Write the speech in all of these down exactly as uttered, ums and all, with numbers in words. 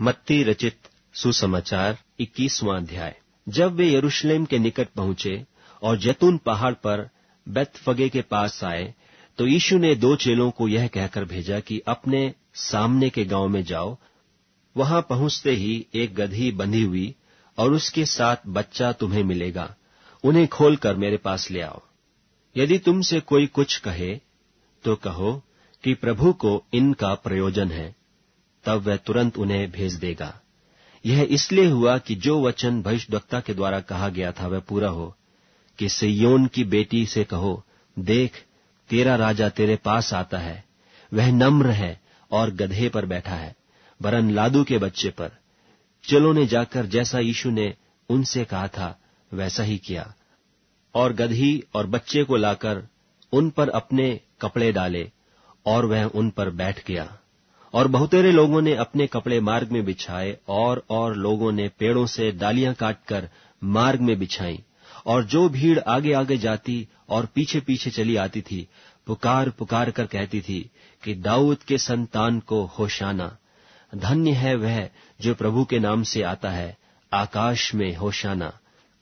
मत्ती रचित सुसमाचार इक्कीसवां अध्याय। जब वे यरूशलेम के निकट पहुंचे और जैतून पहाड़ पर बैतफगे के पास आए, तो यीशु ने दो चेलों को यह कहकर भेजा कि अपने सामने के गांव में जाओ। वहां पहुंचते ही एक गदही बंधी हुई और उसके साथ बच्चा तुम्हें मिलेगा, उन्हें खोलकर मेरे पास ले आओ। यदि तुमसे कोई कुछ कहे तो कहो कि प्रभु को इनका प्रयोजन है, तब वह तुरंत उन्हें भेज देगा। यह इसलिए हुआ कि जो वचन भविष्यद्वक्ता के द्वारा कहा गया था वह पूरा हो, कि सिय्योन की बेटी से कहो, देख तेरा राजा तेरे पास आता है, वह नम्र है और गधे पर बैठा है, वरन लादू के बच्चे पर। चेलों ने जाकर जैसा यीशु ने उनसे कहा था वैसा ही किया, और गदही और बच्चे को लाकर उन पर अपने कपड़े डाले, और वह उन पर बैठ गया। और बहुतेरे लोगों ने अपने कपड़े मार्ग में बिछाए, और और लोगों ने पेड़ों से डालियां काटकर मार्ग में बिछाई। और जो भीड़ आगे आगे जाती और पीछे पीछे चली आती थी, पुकार पुकार कर कहती थी कि दाऊद के संतान को होशाना, धन्य है वह जो प्रभु के नाम से आता है, आकाश में होशाना।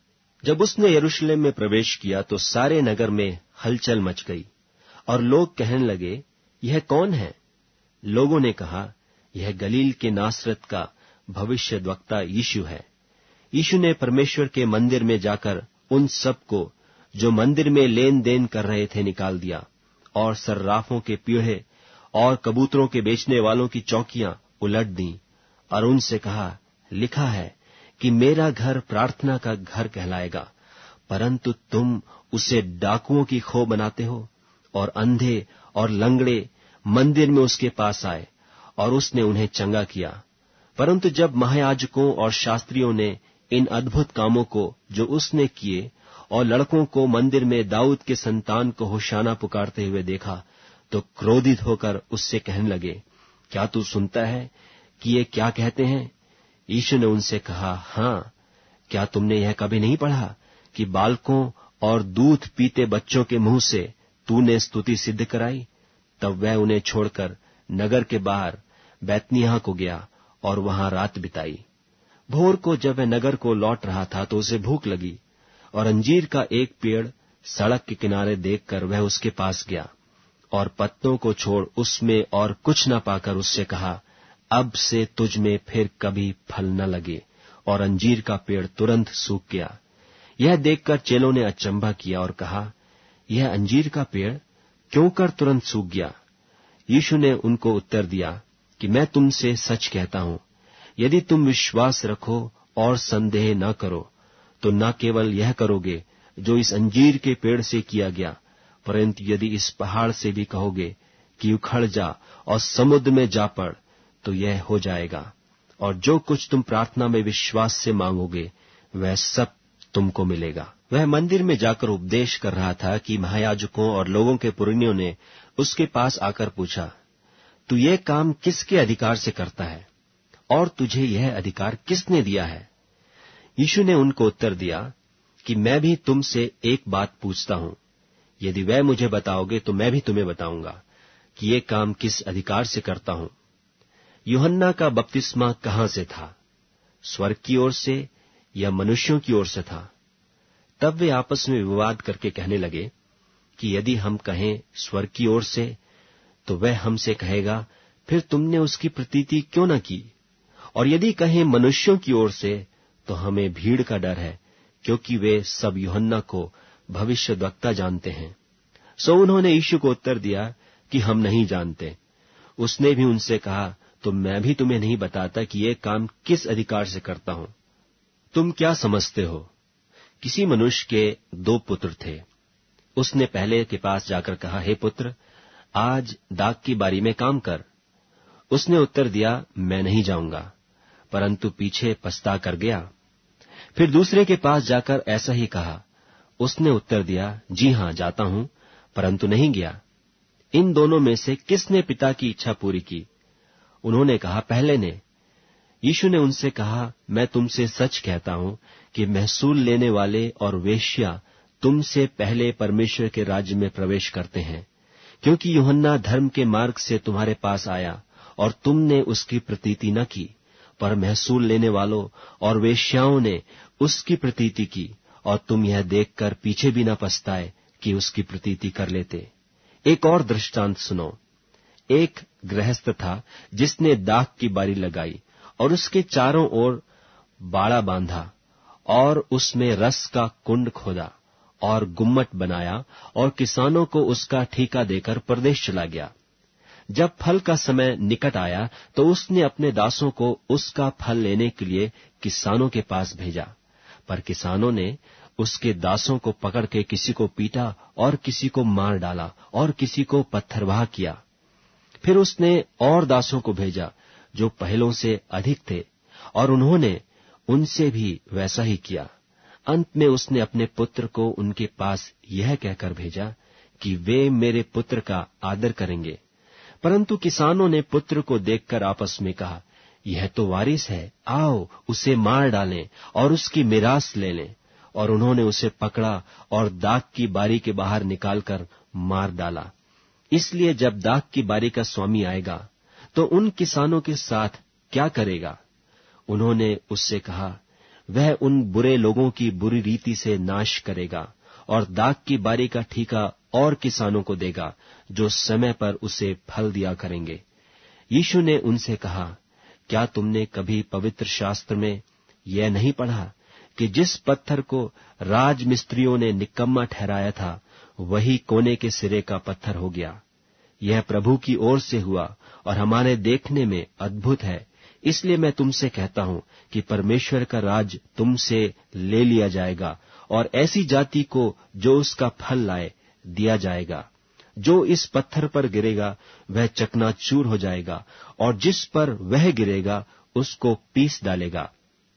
जब उसने यरूशलेम में प्रवेश किया तो सारे नगर में हलचल मच गई, और लोग कहने लगे, यह कौन है? लोगों ने कहा, यह गलील के नासरत का भविष्यद्वक्ता यीशु है। यीशु ने परमेश्वर के मंदिर में जाकर उन सबको जो मंदिर में लेन देन कर रहे थे निकाल दिया, और सर्राफों के पीढ़े और कबूतरों के बेचने वालों की चौकियां उलट दी, और उनसे कहा, लिखा है कि मेरा घर प्रार्थना का घर कहलाएगा, परंतु तुम उसे डाकुओं की खो बनाते हो। और अंधे और लंगड़े मंदिर में उसके पास आए, और उसने उन्हें चंगा किया। परंतु जब महायाजकों और शास्त्रियों ने इन अद्भुत कामों को जो उसने किए और लड़कों को मंदिर में दाऊद के संतान को होशाना पुकारते हुए देखा, तो क्रोधित होकर उससे कहने लगे, क्या तू सुनता है कि ये क्या कहते हैं? यीशु ने उनसे कहा, हाँ, क्या तुमने यह कभी नहीं पढ़ा कि बालकों और दूध पीते बच्चों के मुंह से तूने स्तुति सिद्ध कराई? तब वह उन्हें छोड़कर नगर के बाहर बैतनिय्याह को गया और वहां रात बिताई। भोर को जब वह नगर को लौट रहा था तो उसे भूख लगी, और अंजीर का एक पेड़ सड़क के किनारे देखकर वह उसके पास गया, और पत्तों को छोड़ उसमें और कुछ न पाकर उससे कहा, अब से तुझ में फिर कभी फल न लगे। और अंजीर का पेड़ तुरंत सूख गया। यह देखकर चेलों ने अचंभा किया और कहा, यह अंजीर का पेड़ क्यों कर तुरंत सूख गया? यीशु ने उनको उत्तर दिया कि मैं तुमसे सच कहता हूं, यदि तुम विश्वास रखो और संदेह न करो, तो न केवल यह करोगे जो इस अंजीर के पेड़ से किया गया, परंतु यदि इस पहाड़ से भी कहोगे कि उखड़ जा और समुद्र में जा पड़, तो यह हो जाएगा। और जो कुछ तुम प्रार्थना में विश्वास से मांगोगे वह सब तुमको मिलेगा। वह मंदिर में जाकर उपदेश कर रहा था कि महायाजकों और लोगों के पुरनियों ने उसके पास आकर पूछा, तू ये काम किसके अधिकार से करता है, और तुझे यह अधिकार किसने दिया है? यीशु ने उनको उत्तर दिया कि मैं भी तुमसे एक बात पूछता हूं, यदि वह मुझे बताओगे तो मैं भी तुम्हें बताऊंगा कि ये काम किस अधिकार से करता हूं। यूहन्ना का बपतिस्मा कहां से था, स्वर्ग की ओर से या मनुष्यों की ओर से था? तब वे आपस में विवाद करके कहने लगे कि यदि हम कहें स्वर्ग की ओर से, तो वह हमसे कहेगा, फिर तुमने उसकी प्रतीति क्यों न की? और यदि कहें मनुष्यों की ओर से, तो हमें भीड़ का डर है, क्योंकि वे सब यूहन्ना को भविष्यद्वक्ता जानते हैं। सो उन्होंने यीशु को उत्तर दिया कि हम नहीं जानते। उसने भी उनसे कहा, तो मैं भी तुम्हें नहीं बताता कि ये काम किस अधिकार से करता हूं। तुम क्या समझते हो? किसी मनुष्य के दो पुत्र थे। उसने पहले के पास जाकर कहा, हे पुत्र, आज दाख की बारी में काम कर। उसने उत्तर दिया, मैं नहीं जाऊंगा, परंतु पीछे पछता कर गया। फिर दूसरे के पास जाकर ऐसा ही कहा। उसने उत्तर दिया, जी हां, जाता हूं, परंतु नहीं गया। इन दोनों में से किसने पिता की इच्छा पूरी की? उन्होंने कहा, पहले ने। यीशु ने उनसे कहा, मैं तुमसे सच कहता हूं कि महसूल लेने वाले और वेश्या तुमसे पहले परमेश्वर के राज्य में प्रवेश करते हैं, क्योंकि यूहन्ना धर्म के मार्ग से तुम्हारे पास आया और तुमने उसकी प्रतीति न की, पर महसूल लेने वालों और वेश्याओं ने उसकी प्रतीति की, और तुम यह देखकर पीछे भी न पछताए कि उसकी प्रतीति कर लेते। एक और दृष्टांत सुनो। एक गृहस्थ था जिसने दाख की बारी लगाई और उसके चारों ओर बाड़ा बांधा और उसमें रस का कुंड खोदा और गुम्मट बनाया और किसानों को उसका ठेका देकर परदेश चला गया। जब फल का समय निकट आया तो उसने अपने दासों को उसका फल लेने के लिए किसानों के पास भेजा, पर किसानों ने उसके दासों को पकड़ के किसी को पीटा और किसी को मार डाला और किसी को पत्थरवाह किया। फिर उसने और दासों को भेजा जो पहलों से अधिक थे, और उन्होंने उनसे भी वैसा ही किया। अंत में उसने अपने पुत्र को उनके पास यह कहकर भेजा कि वे मेरे पुत्र का आदर करेंगे। परंतु किसानों ने पुत्र को देखकर आपस में कहा, यह तो वारिस है, आओ उसे मार डालें और उसकी मिरास ले लें। और उन्होंने उसे पकड़ा और दाख की बारी के बाहर निकालकर मार डाला। इसलिए जब दाख की बारी का स्वामी आएगा तो उन किसानों के साथ क्या करेगा? उन्होंने उससे कहा, वह उन बुरे लोगों की बुरी रीति से नाश करेगा और दाख की बारी का ठीका और किसानों को देगा जो समय पर उसे फल दिया करेंगे। यीशु ने उनसे कहा, क्या तुमने कभी पवित्र शास्त्र में यह नहीं पढ़ा कि जिस पत्थर को राजमिस्त्रियों ने निकम्मा ठहराया था, वही कोने के सिरे का पत्थर हो गया। यह प्रभु की ओर से हुआ और हमारे देखने में अद्भुत है। इसलिए मैं तुमसे कहता हूं कि परमेश्वर का राज तुमसे ले लिया जाएगा और ऐसी जाति को जो उसका फल लाए दिया जाएगा। जो इस पत्थर पर गिरेगा वह चकनाचूर हो जाएगा, और जिस पर वह गिरेगा उसको पीस डालेगा।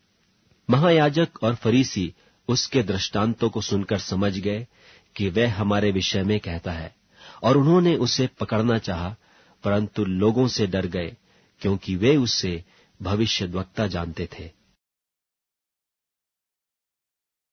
महायाजक और फरीसी उसके दृष्टांतों को सुनकर समझ गए कि वह हमारे विषय में कहता है, और उन्होंने उसे पकड़ना चाहा, परंतु लोगों से डर गए, क्योंकि वे उससे भविष्यद्वक्ता जानते थे।